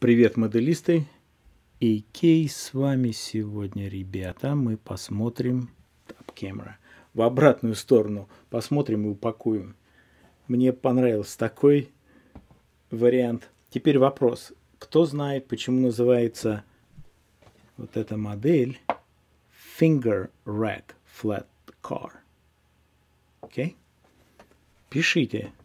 Привет, моделисты! И Кей с вами сегодня, ребята. Мы посмотрим Top Camera. В обратную сторону посмотрим и упакуем. Мне понравился такой вариант. Теперь вопрос. Кто знает, почему называется вот эта модель Finger Rack Flat Car? Окей? Пишите.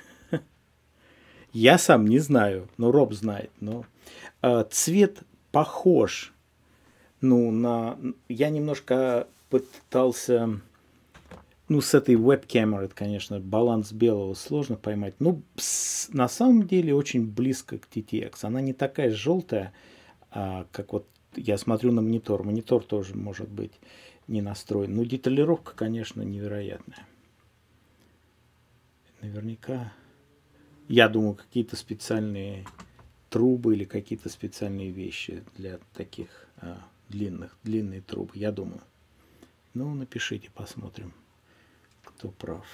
Я сам не знаю, но Роб знает. Но цвет похож. Я немножко пытался, с этой веб-камерой, конечно, баланс белого сложно поймать. На самом деле очень близко к TTX. Она не такая желтая, как вот я смотрю на монитор. Монитор тоже может быть не настроен. Но деталировка, конечно, невероятная. Наверняка... Я думаю, какие-то специальные трубы или какие-то специальные вещи для таких длинные трубы, я думаю. Напишите, посмотрим, кто прав.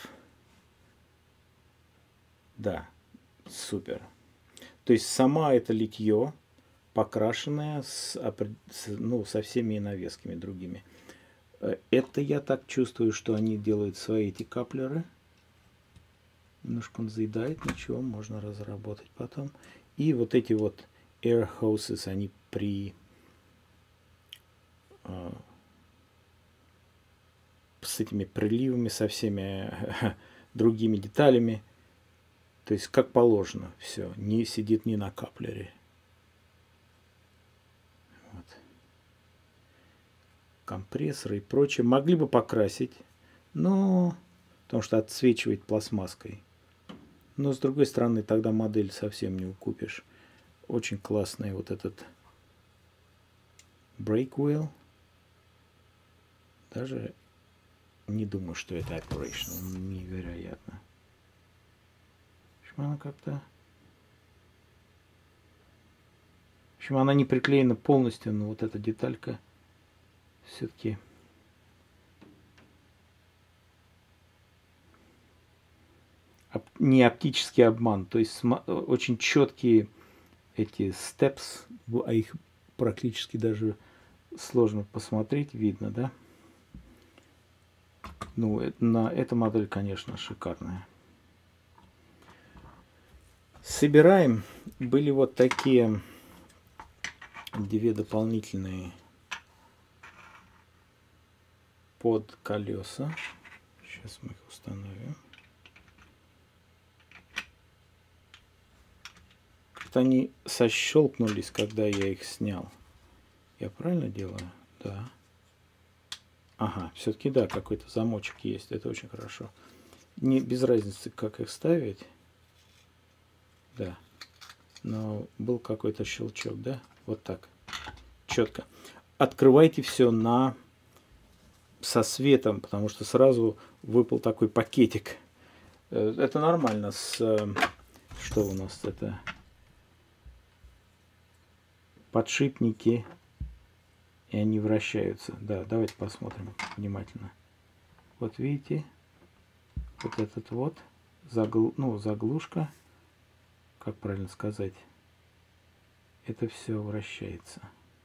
Да, супер. То есть сама это литье, покрашенное со всеми навесками другими. Это я так чувствую, что они делают свои эти каплеры. Немножко он заедает, ничего, можно разработать потом. И вот эти вот air hoses, они с этими приливами, со всеми другими деталями. То есть как положено все, не сидит ни на каплере. Вот. Компрессоры и прочее. Могли бы покрасить, но потому что отсвечивает пластмасской. Но с другой стороны, тогда модель совсем не укупишь. Очень классный вот этот brake wheel. Даже не думаю, что это operation. Невероятно. В общем, она как-то... В общем, она не приклеена полностью, но вот эта деталька все-таки... не оптический обман, то есть очень четкие эти steps, а их практически даже сложно посмотреть, видно, да? Эта модель, конечно, шикарная. Собираем. Были вот такие две дополнительные под колеса. Сейчас мы их установим. Они сощелкнулись, когда я их снял. Я правильно делаю? Да. Ага, все-таки да, какой-то замочек есть. Это очень хорошо. Без разницы, как их ставить. Да. Но был какой-то щелчок, да? Вот так. Четко. Открывайте все со светом, потому что сразу выпал такой пакетик. Это нормально. Что у нас это? Подшипники, и они вращаются. Да, давайте посмотрим внимательно. Вот видите, вот этот вот заглушка, как правильно сказать, это все вращается.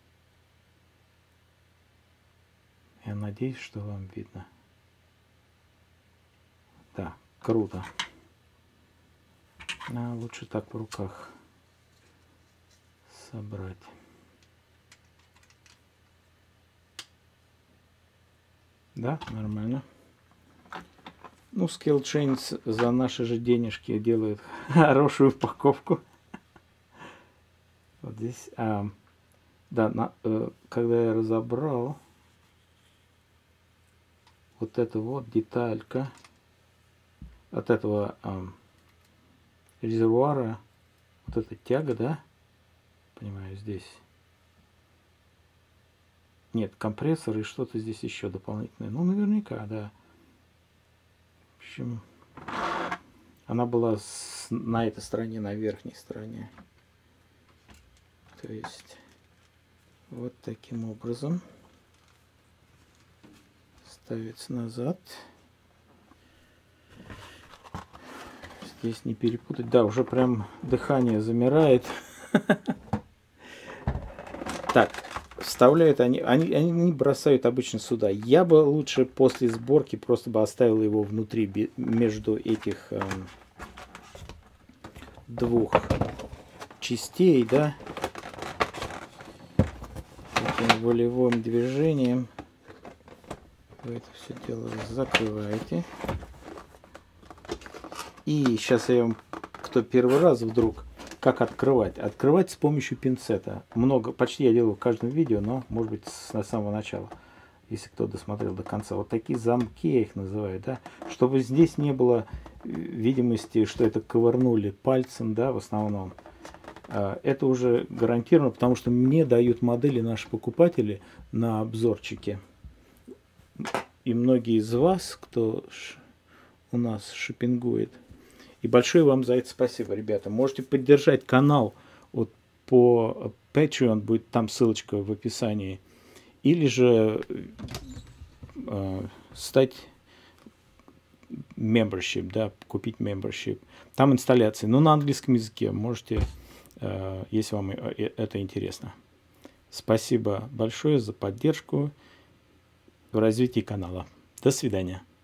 Я надеюсь, что вам видно. Да, круто. Лучше так в руках собрать. Да, нормально. Scale Chains за наши же денежки делают хорошую упаковку. Вот здесь. Да, когда я разобрал вот эту вот деталька от этого резервуара, вот эта тяга, да, понимаю, здесь нет компрессора и что-то здесь еще дополнительное. Наверняка, да. В общем, она была на этой стороне, на верхней стороне. То есть вот таким образом ставится назад. Здесь не перепутать. Да, уже прям дыхание замирает. Так, вставляют они не бросают обычно сюда. Я бы лучше после сборки просто бы оставил его внутри, между этих двух частей, да. Таким волевым движением вы это все дело закрываете. И сейчас я вам, кто первый раз вдруг, как открывать. Открывать с помощью пинцета. Почти я делаю в каждом видео, но может быть с самого начала, если кто досмотрел до конца. Вот такие замки, я их называю, да, чтобы здесь не было видимости, что это ковырнули пальцем, да, в основном. Это уже гарантированно, потому что мне дают модели наши покупатели на обзорчике. И многие из вас, кто у нас шопингует. И большое вам за это спасибо, ребята. Можете поддержать канал вот по Patreon, будет там ссылочка в описании. Или же стать membership, да, купить membership. Там инсталляции, но на английском языке. Можете, если вам это интересно. Спасибо большое за поддержку в развитии канала. До свидания.